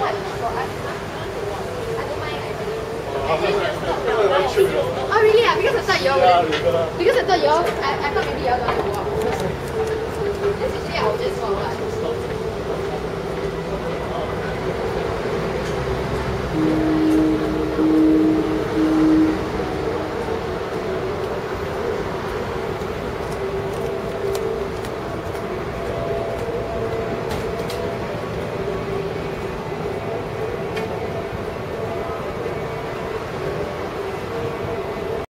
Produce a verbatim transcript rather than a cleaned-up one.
Oh really? Yeah, because I thought you all. Because I thought you all. I, I thought maybe you all don't want to walk.